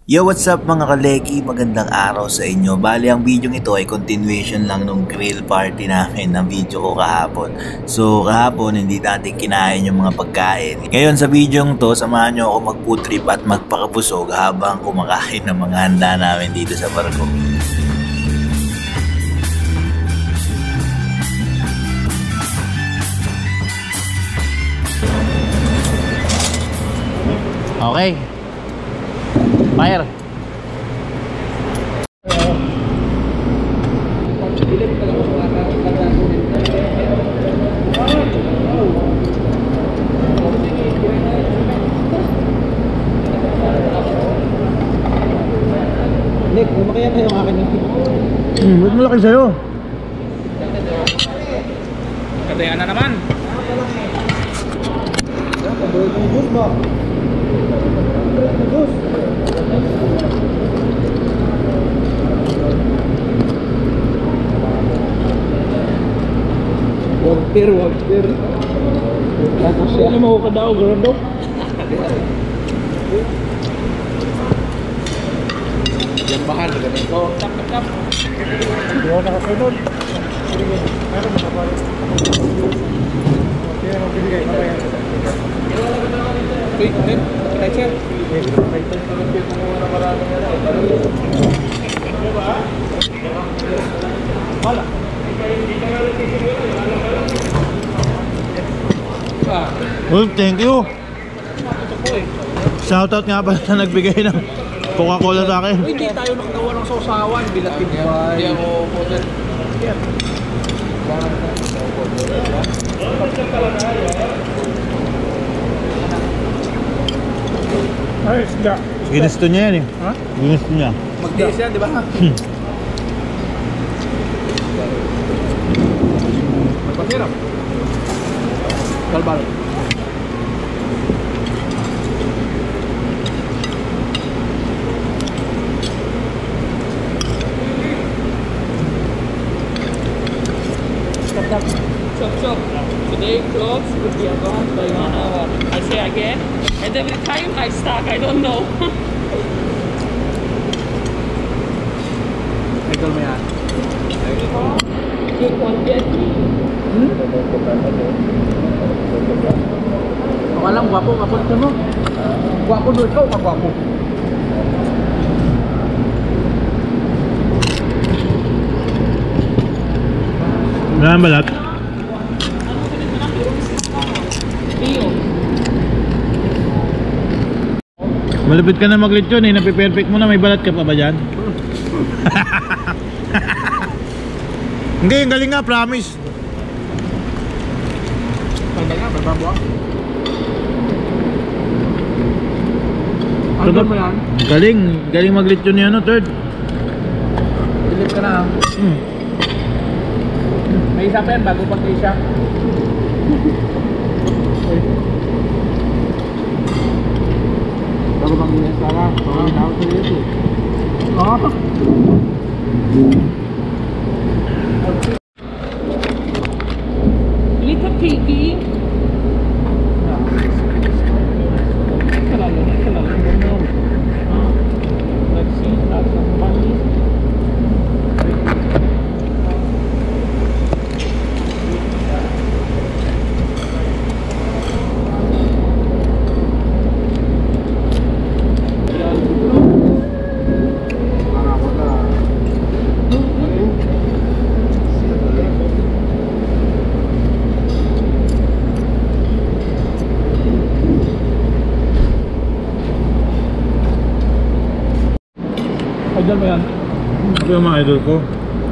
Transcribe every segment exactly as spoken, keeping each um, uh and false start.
Yo, what's up mga kaleki? Magandang araw sa inyo. Bali, ang video ito ay continuation lang nung grill party namin ng video ko kahapon. So, kahapon hindi natin kinain yung mga pagkain. Ngayon sa video to, samahan nyo ako mag-food trip at magpakabusog habang kumakain ng mga handa namin dito sa barko. Okay. Fire. Nick, lumaki yan yung akin yung Hmm, ba't malaki sa'yo? kadayan na naman. Paborito yung juice ba? Juice. Wagpir, wagpir. Ano siya? Ano mo ka daw, Grando? Yang bahan ganito. Tap tap tap. Hindi ako nakasunod. Sige. Pero makapalo. Okay, ano binigay na yan? Wait, wait. Teacher. Wait, wait. Ito mo na marami na. Ano ba? Wala. Well, thank you. Shoutout nga pala na nagbigay ng Coca-Cola sa akin. Hindi tayo nakagawa ng sausawan. Bilatin yan. Hindi ako po sir. Yan. Ay, isda. Ginusto niya yan eh. Ha? Ginusto niya. Mag-diis yan, di ba? Hmm. Magpasirap. Galbal. Chop chop. Today clothes will be gone by one hour. I say again, and every time I stuck, I don't know. Ikaw mo yan. Quick one get me. Hmm? Walang gwapo, gwapo ito mo. Gwapo doon ikaw, magwapo. Wala ang balat. Rio. Malapit ka na mag-lechon eh. Napiperfect mo na. May balat ka pa ba dyan? Hindi, yung galing nga. Promise. Tanda nga, may babuak. Ano Ano mo yan? Galing. Galing mag-lechon niya, no? Third. Bilip ka na. Hmm. May isa pa yan, bago pag isa. Bago pag isa ka, bago tao sa ito. Oo. Little piggy. Let's see, have some money. Idol mo yan? Ito yung mga idol ko.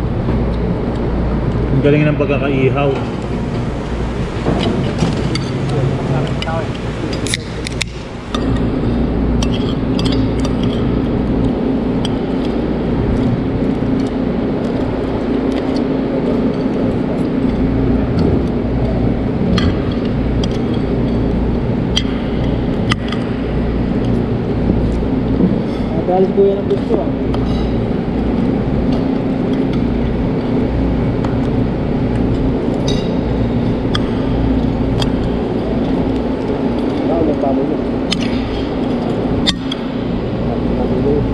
Ang galing ng pagkakaihaw. Nagalis ko yan ang gusto ah. Tama mo.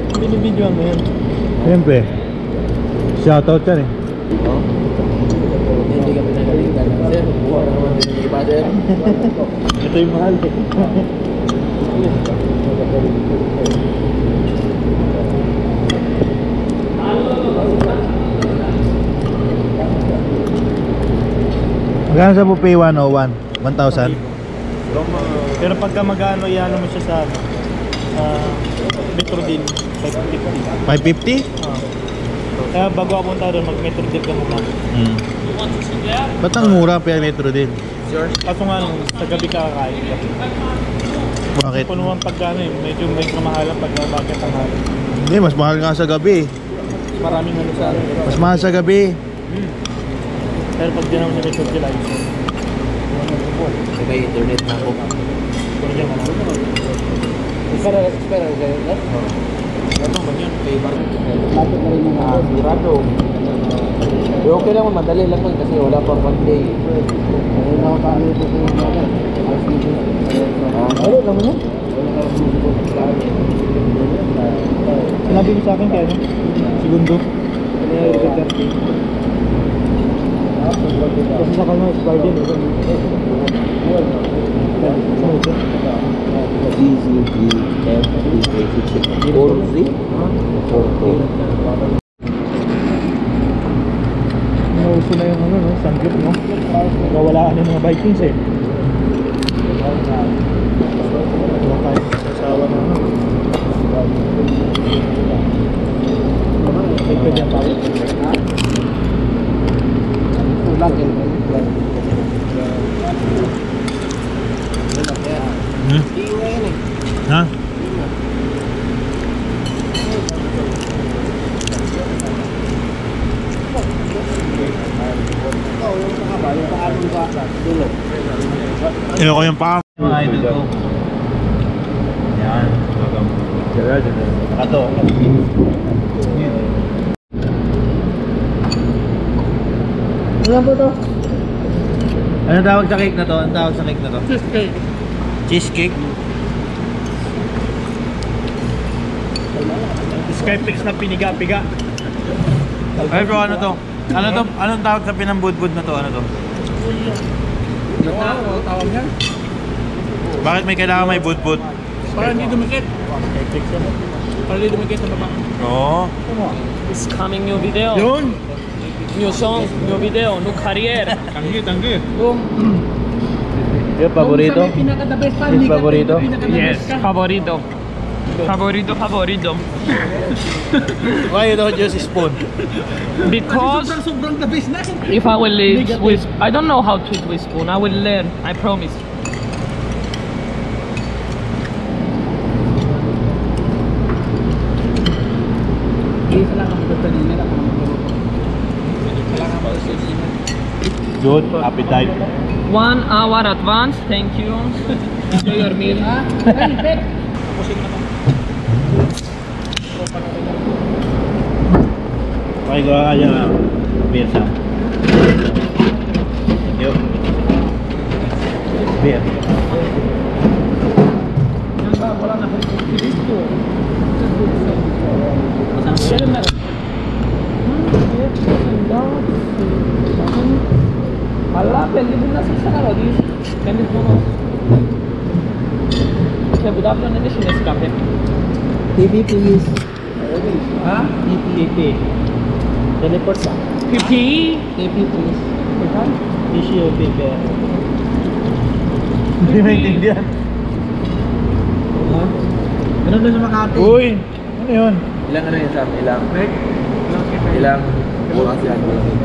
Binibidyoan mo yan. Siyempre. Shoutout yan eh. Oh? Hindi kami nagalitan. Sir, buwan naman din yung iba, sir. Ito yung mahal eh. Magkano sa buffet one oh one? one thousand? Pero pagka mag-ano, i-ano mo siya sa uh, Metro Deal, five fifty. five fifty? Uh, kaya bago ako punta doon, mag-Metro Deal ka muna. Hmm. Ba't ang mura pa yung Metro din? Kaso nga nung sa gabi ka kakain. Bakit? Punuan pagka ano eh, medyo may kamahalan pag bakit ang hali. Hindi, mas mahal nga sa gabi. Maraming ano sa ano. Mas mahal sa gabi. Hmm. Pero pag din ako sa Metro Deal, ayos yun. May internet na ako. Pero dyan ka na. Espera, espera, espera. Ano ba yun? Okay, bakit? Lapit na rin yung mga sigurado. Pero okay lang, madali lang man kasi wala pang one day. Ayun ako kami ito sa mga mga. Ayun lang mo yun? Sinabi mo sa akin kaya no? Segundo. Kasi sa kanya is garden eh. D Z D F D four Z four two. Nauso na yung ano no, sanggip no? Nawalaan yung mga Vikings eh. Wala tayo sasawa na ano. May pwede ang tawag. Hmm? Ha? Ayoko yung pa. Mga idol ko. Yan. Ato. Ano ba to? Ano tawag sa cake na to? Ano tawag sa cake na to? Cheesecake. Cheesecake? Skyflix na piniga-piga. Ay bro, ano to? Ano to? Anong tawag sa pinambudbud na to? Ano to? Ano tawag niya? Bakit may kailangan may budbud? Para hindi dumikit. Skyflix yan. Para hindi dumikit sa baba. Oo. It's coming new video. Yun! New song, new video, new career. Tanggi, tanggi. Yung paborito? Yung paborito? Yes, favorito. Favorito, favorito. Why you don't use spoon? Because if I will live with, I don't know how to eat with spoon. I will learn. I promise. Good, appetite. One hour advance. Thank you. Enjoy your meal. Okay, gawa ka dyan nga. Beer sam. Thank you. Beer. Allah, pelli na sa sakaro di. Pelli mo. Kaya budap na nila siya sa kape. T V please. Ha? P P. Teleport ba? P P E? T V please. Tissue paper. Hindi maintindihan. Ganun na sa Makati. Uy! Ano yun? Ilang ano yun, Sam? Ilang? Ilang? Bukas yan.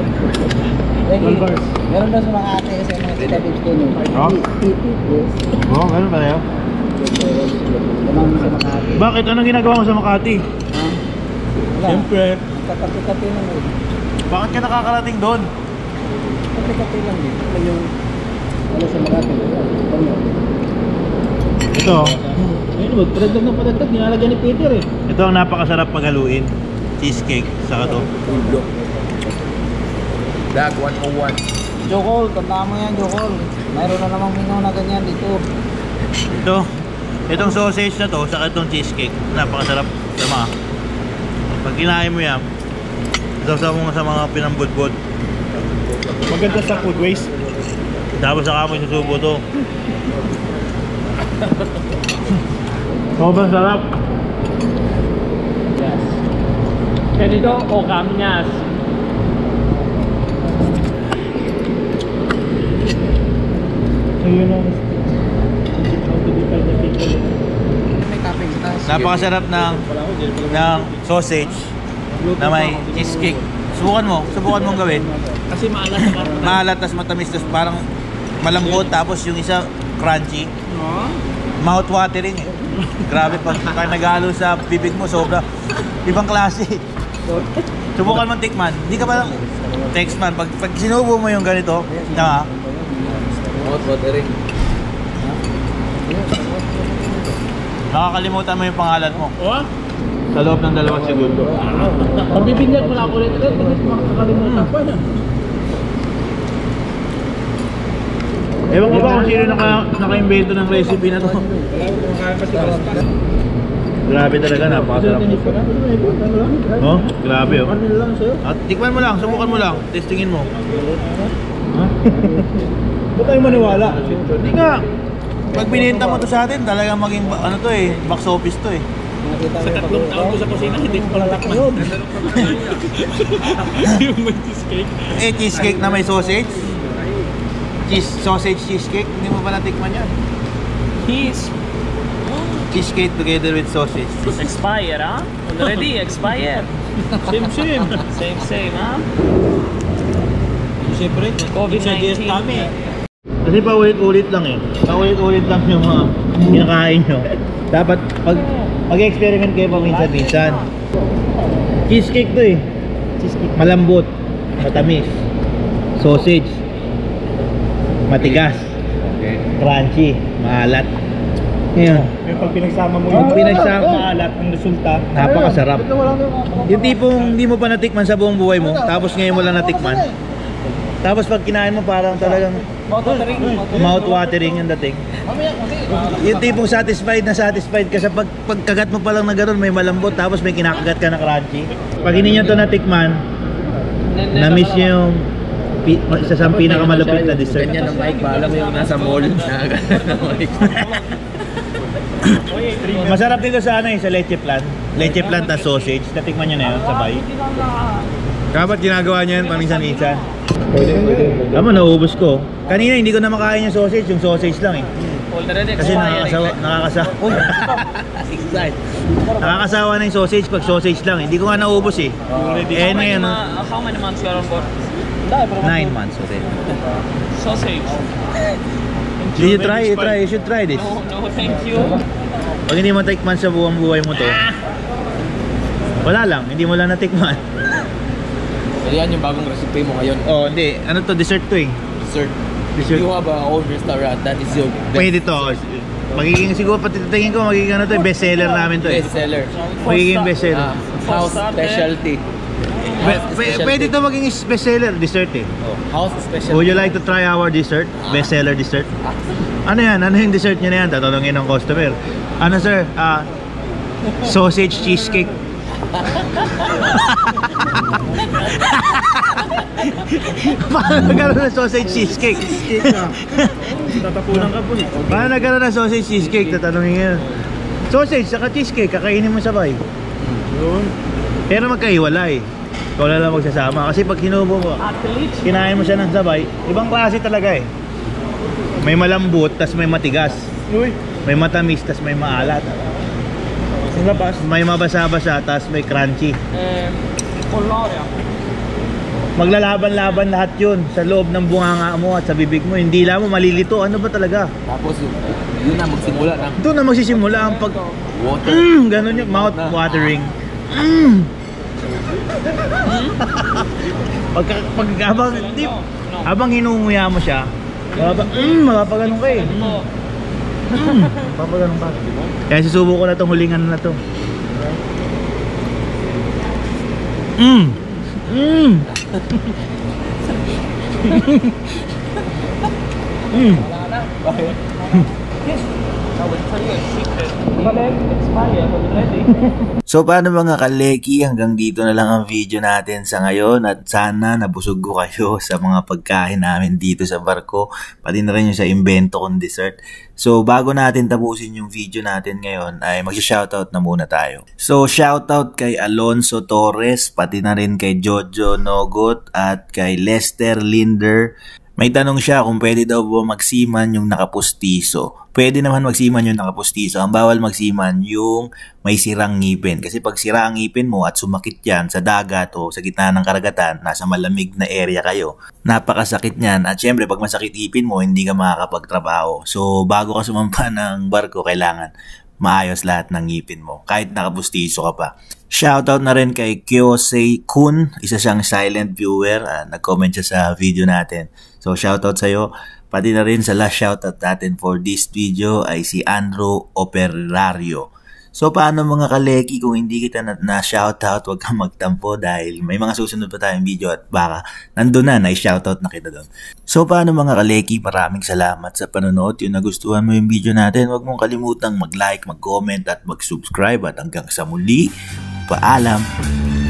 Meron daw sa mga ate sa mga sinabi ko nyo. Oh? T P please. Oo, ganun ba yun? Lamang sa mga ate. Bakit? Anong ginagawa mo sa Makati? Ha? Wala. Siyempre. Katapi-tapi lang eh. Bakit ka nakakarating doon? Katapi-tapi lang eh. Wala yung... Wala sa mga ate. Wala. Ito, Ayun, magpadagdag ng padagdag. Nilalagyan ni Peter eh. ito ang napakasarap paghaluin. Cheesecake, saka to. Ulo. Dag one oh one. Jokol, tanda mo yan Jokol. Mayroon na namang mino na ganyan dito. Ito, itong sausage na to, saka itong cheesecake. Napakasarap. Tama. Pag kinain mo yan, sasaw mo nga sa mga pinambudbod. Maganda sa food waste. Tapos saka mo isusubo to. Sobrang sarap. Yes. Ganito o kamyas. So yun ang how to define the people. May toppings na. Napakasarap ng, ng sausage na may cheesecake. Subukan mo, subukan mong gawin. Kasi maalat na karne. Maalat, tas matamis, tas parang malambot, tapos yung isa crunchy. No? Mouth-watering eh. Grabe, pag, pag nag-halo sa bibig mo, sobra. Ibang klase. Subukan mong tikman. Hindi ka ba text man, pag, pag sinubo mo yung ganito, na Mouth-watering. nakakalimutan mo yung pangalan mo. Oh? Sa loob ng dalawang segundo. Pag bibigyan ko na ako ulit, ulit, ulit, makakalimutan pa na. Ewan ko ba kung sino naka, naka-invento ng recipe na to. Grabe talaga, napakasarap. Oh, grabe oh. At tikman mo lang, subukan mo lang, testingin mo. Ba't tayo maniwala? Hindi nga. Pag binenta mo to sa atin, talagang maging ano to eh, box office to eh. Sa tatlong taon ko sa kusina, hindi ko pala takman. Yung may cheesecake. Eh, cheesecake na may sausage. Cheese, sausage cheesecake, hindi mo ba natikman yan? He's Cheesecake together with sausage. expired, ha? Already expired. Same, same. Same, same, ha? Siyempre, COVID nineteen. Kasi paulit-ulit lang eh. Paulit-ulit lang yung mga kinakain nyo. Dapat pag mag-experiment kayo paminsan-minsan. Cheesecake to eh. Cheesecake. Malambot, matamis, sausage, matigas, crunchy, maalat. Ngayon, Yung pag pinagsama mo Pag pinagsama- maalat ang resulta. napakasarap. Yung tipong hindi mo pa natikman sa buong buhay mo, tapos ngayon mo lang natikman. Tapos pag kinain mo parang talagang mouth-watering yung dating. Yung tipong satisfied na satisfied ka sa pag, pagkagat mo pa lang na gano'n, may malambot, tapos may kinakagat ka na crunchy. Pag hindi nyo ito natikman, na-miss nyo yung pi- isa sa pinakamalupit na dessert. Ganyan ang mic, alam mo yung nasa mall. Masarap dito sa ano eh, sa leche plan. Leche plan na sausage. Natikman nyo na yun, sabay. Dapat ginagawa nyo yan paminsan-minsan. Tama, naubos ko. Kanina hindi ko na makain yung sausage, yung sausage lang eh. Already Kasi expired. nakakasawa, nakakasawa. Nakakasawa na yung sausage pag sausage lang. Hindi ko nga naubos eh. Eh, How many, ngayon, ma- how many months you are on board? nine months already. Sausage. Did you try? You try. You should try this. No, no, thank you. Pag hindi mo tikman sa buong buhay mo to, wala lang. Hindi mo lang natikman. So yan yung bagong recipe mo ngayon. Oh, hindi. Ano to? Dessert to eh. Dessert. If Dessert. you have a own restaurant, that is your best Pwede to. Magiging siguro pati tingin ko magiging ano to, eh, best seller namin to eh. best seller. Magiging best seller. Ah, house specialty. Pwede, pwede, pwede to maging best seller dessert eh. Oh, house specialty. Would you like to try our dessert? Best seller dessert? Ano yan? Ano yung dessert nyo na yan? Tatanungin ng customer. Ano sir? Ah, sausage cheesecake. Paano nagkaroon ng sausage cheesecake? Tatapunan ka po eh. Paano nagkaroon ng sausage cheesecake? Tatanungin ngayon. Sausage saka cheesecake, kakainin mo sabay. Yun. Pero magkahiwalay. Ikaw na lang magsasama. Kasi pag hinubo mo, Athlete. kinain mo siya ng sabay, ibang klase talaga eh. May malambot, tas may matigas. Uy. May matamis, tas may maalat. Ang labas. May mabasa-basa, tas may crunchy. Eh, Coloria. Maglalaban-laban lahat yun sa loob ng bunganga mo at sa bibig mo. Hindi lang mo malilito. Ano ba talaga? Tapos yun na magsimula ng Doon na magsisimula ang pag... water. Mm, ganun yung mouth watering. Mm. Pagka, pag, habang, di, habang hinunguya mo siya, mapapa, mm, mapapaganon ka eh. Mm, mapapaganon ka. Kaya susubo ko na itong hulingan na to. Mm. Mm. mm. I will tell you a secret. Collect, expire, ready. So paano mga kaleki, hanggang dito na lang ang video natin sa ngayon at sana nabusog ko kayo sa mga pagkain namin dito sa barko, pati na rin yung sa invento kong dessert. So bago natin tapusin yung video natin ngayon ay mag-shoutout na muna tayo. So shoutout kay Alonso Torres, pati na rin kay Jojo Nogot at kay Lester Linder. May tanong siya kung pwede daw ba magsiman yung nakapustiso. Pwede naman magsiman yung nakapustiso. Ang bawal magsiman yung may sirang ngipin. Kasi pag sira ang ngipin mo at sumakit yan sa dagat o sa gitna ng karagatan, nasa malamig na area kayo, napakasakit niyan. At syempre, pag masakit ngipin mo, hindi ka makakapagtrabaho. So, bago ka sumampa ng barko, kailangan maayos lahat ng ngipin mo. Kahit nakapustiso ka pa. Shoutout na rin kay Kyosei Kun. Isa siyang silent viewer. Uh, nag-comment siya sa video natin. So, shoutout sa'yo. Pati na rin sa last shoutout natin for this video ay si Andrew Operario. So, paano mga kaleki, kung hindi kita na, na shoutout, huwag kang magtampo dahil may mga susunod pa tayong video at baka nandun na, na-shoutout na kita doon. So, paano mga kaleki, maraming salamat sa panonood. Yung nagustuhan mo yung video natin, huwag mong kalimutang mag-like, mag-comment at mag-subscribe at hanggang sa muli, paalam!